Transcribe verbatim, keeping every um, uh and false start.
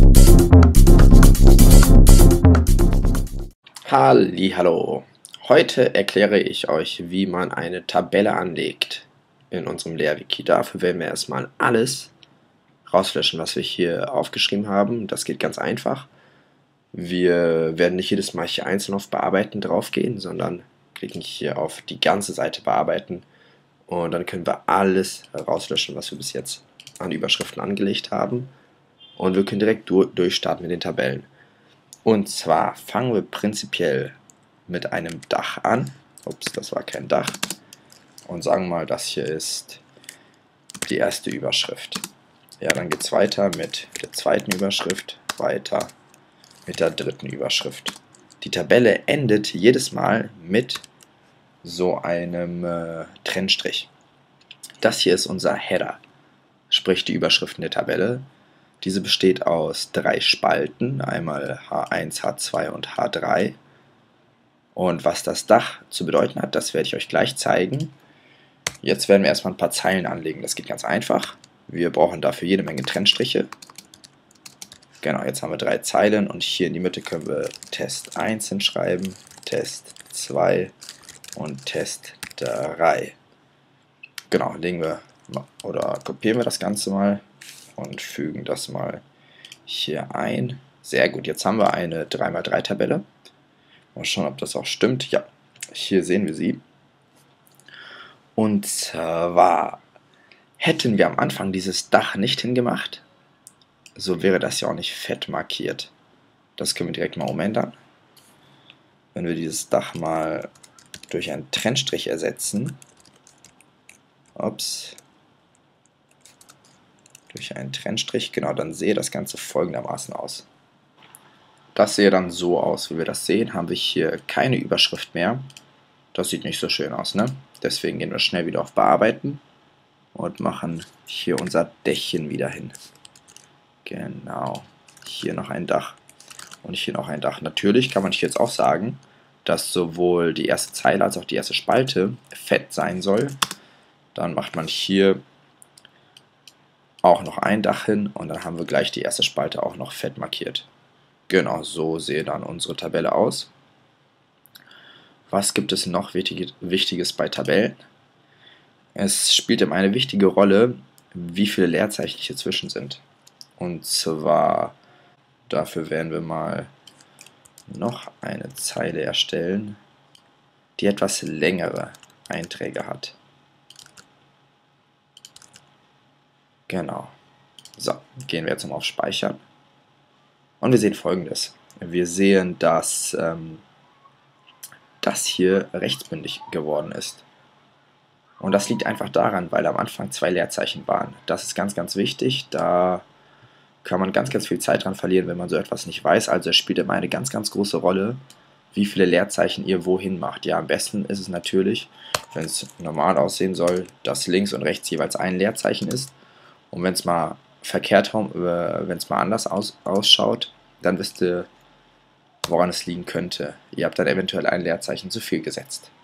Hallihallo! Heute erkläre ich euch, wie man eine Tabelle anlegt in unserem Lehrwiki. Dafür werden wir erstmal alles rauslöschen, was wir hier aufgeschrieben haben. Das geht ganz einfach. Wir werden nicht jedes Mal hier einzeln auf Bearbeiten draufgehen, sondern klicken hier auf die ganze Seite Bearbeiten und dann können wir alles rauslöschen, was wir bis jetzt an Überschriften angelegt haben. Und wir können direkt durchstarten mit den Tabellen. Und zwar fangen wir prinzipiell mit einem Dach an. Ups, das war kein Dach. Und sagen mal, das hier ist die erste Überschrift. Ja, dann geht es weiter mit der zweiten Überschrift, weiter mit der dritten Überschrift. Die Tabelle endet jedes Mal mit so einem äh, Trennstrich. Das hier ist unser Header, sprich die Überschriften der Tabelle. Diese besteht aus drei Spalten, einmal H eins, H zwei und H drei. Und was das Dach zu bedeuten hat, das werde ich euch gleich zeigen. Jetzt werden wir erstmal ein paar Zeilen anlegen. Das geht ganz einfach. Wir brauchen dafür jede Menge Trennstriche. Genau, jetzt haben wir drei Zeilen und hier in die Mitte können wir Test eins hinschreiben, Test zwei und Test drei. Genau, legen wir oder kopieren wir das Ganze mal und fügen das mal hier ein. Sehr gut, jetzt haben wir eine drei mal drei Tabelle. Mal schauen, ob das auch stimmt. Ja, hier sehen wir sie. Und zwar hätten wir am Anfang dieses Dach nicht hingemacht, so wäre das ja auch nicht fett markiert. Das können wir direkt mal umändern. Wenn wir dieses Dach mal durch einen Trennstrich ersetzen, ups, durch einen Trennstrich, genau, dann sehe das Ganze folgendermaßen aus. Das sehe dann so aus, wie wir das sehen, haben wir hier keine Überschrift mehr. Das sieht nicht so schön aus, ne? Deswegen gehen wir schnell wieder auf Bearbeiten und machen hier unser Dächchen wieder hin. Genau, hier noch ein Dach und hier noch ein Dach. Natürlich kann man hier jetzt auch sagen, dass sowohl die erste Zeile als auch die erste Spalte fett sein soll. Dann macht man hier auch noch ein Dach hin und dann haben wir gleich die erste Spalte auch noch fett markiert. Genau, so sehe dann unsere Tabelle aus. Was gibt es noch Wichtiges bei Tabellen? Es spielt immer eine wichtige Rolle, wie viele Leerzeichen hier zwischen sind. Und zwar, dafür werden wir mal noch eine Zeile erstellen, die etwas längere Einträge hat. Genau. So, gehen wir jetzt nochmal auf Speichern. Und wir sehen Folgendes. Wir sehen, dass ähm, das hier rechtsbündig geworden ist. Und das liegt einfach daran, weil am Anfang zwei Leerzeichen waren. Das ist ganz, ganz wichtig. Da kann man ganz, ganz viel Zeit dran verlieren, wenn man so etwas nicht weiß. Also es spielt immer eine ganz, ganz große Rolle, wie viele Leerzeichen ihr wohin macht. Ja, am besten ist es natürlich, wenn es normal aussehen soll, dass links und rechts jeweils ein Leerzeichen ist. Und wenn es mal verkehrt, wenn es mal anders aus, ausschaut, dann wisst ihr, woran es liegen könnte. Ihr habt dann eventuell ein Leerzeichen zu viel gesetzt.